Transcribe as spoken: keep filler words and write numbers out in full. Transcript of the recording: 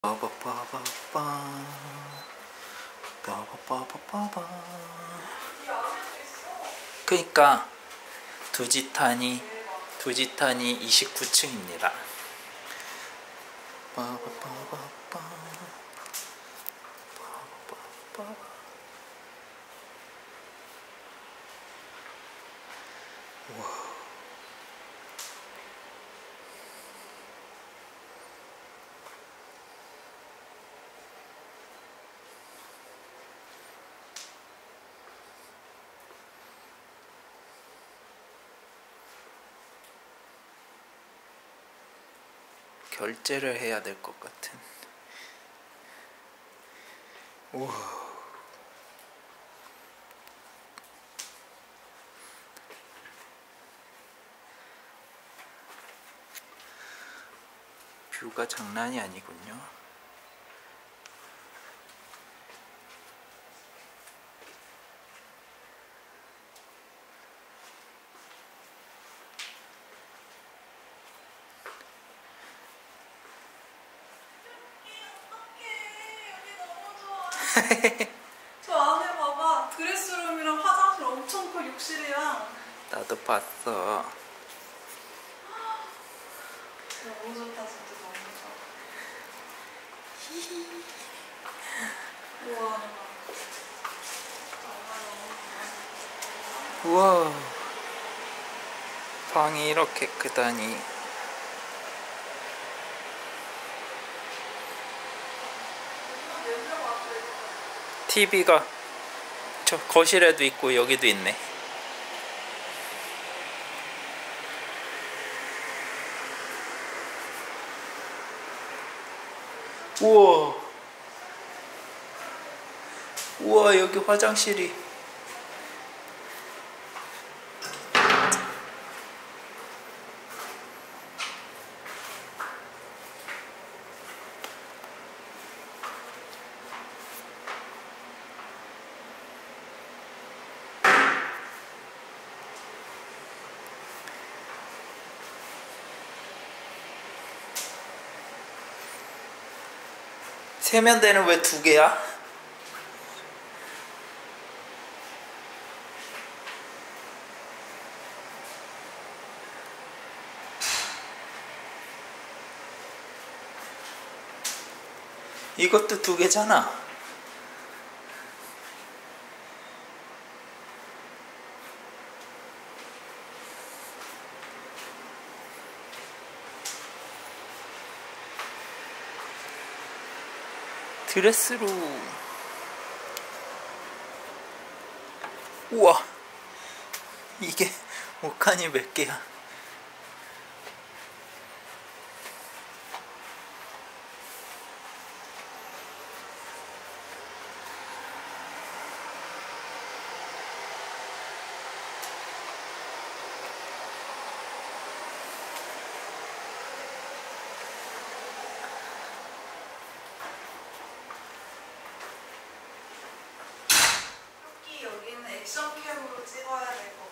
빠바빠바빠 빠바빠바빠바. 그니까 두짓타니 두짓타니 이십구 층입니다. 빠바빠바빠 빠바빠바. 우와. 결제를 해야 될 것 같은. 우와. 뷰가 장난이 아니군요. 저 안에 봐봐. 드레스룸이랑 화장실 엄청 커. 욕실이랑. 나도 봤어. 너무 좋다. 진짜 너무 좋아. 히히. 우와. 우와. 방이 이렇게 크다니. 티비가 저 거실에도 있고 여기도 있네. 우와. 우와, 여기 화장실이. 세면대는 왜 두 개야? 이것도 두 개잖아. 드레스룸. 우와, 이게 옷칸이 몇 개야? 여기는 액션캠으로 찍어야 될 것